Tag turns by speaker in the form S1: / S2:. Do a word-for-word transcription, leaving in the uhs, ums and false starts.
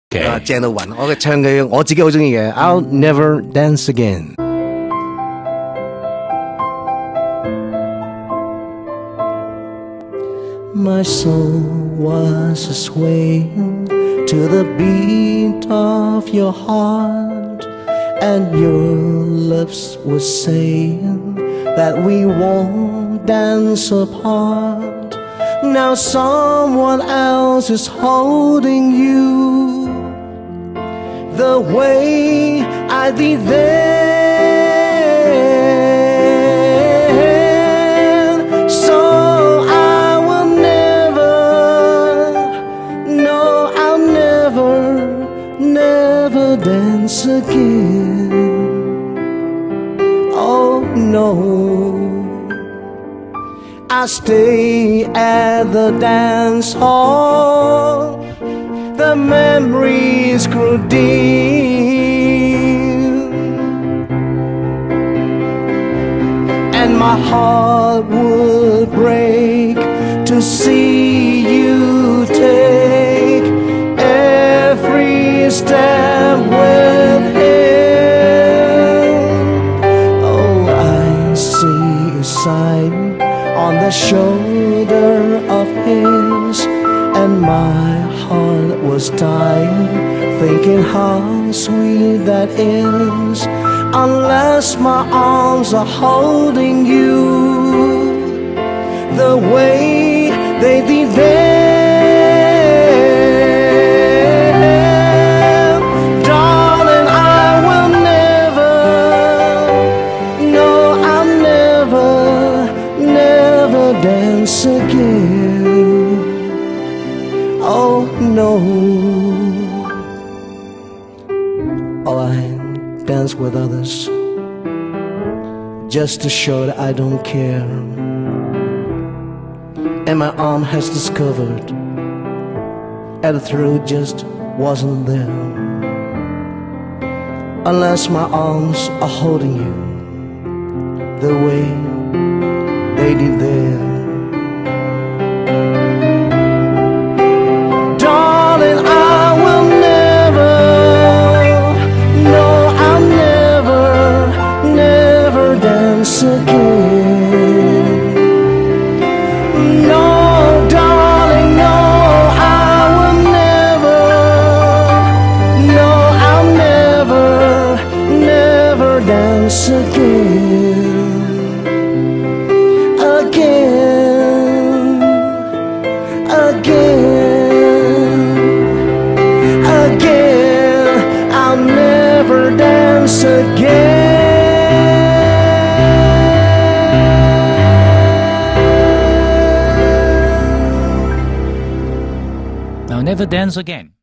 S1: 啊，正到暈！我嘅唱嘅我自己好中意嘅 ，I'll never dance again。My soul was swaying to the beat of your heart, and your lips were saying that we won't dance apart. Now someone else is holding you the way I did then. So I will never, no, I'll never, never dance again. Oh no, I stay at the dance hall. The memories grew deep, and my heart would break to see you take every step with him. Oh, I see a sign on the shoulder of his, and my heart was dying, thinking how sweet that is. Unless my arms are holding you the way they did then, darling, I will never, no, I'll never, never dance again. Oh no, oh, I dance with others just to show that I don't care, and my arm has discovered that the thrill just wasn't there. Unless my arms are holding you the way they did there. Again. No, darling, no, I will never, no, I'll never, never dance again, again, again, again, I'll never dance again.
S2: Never dance again.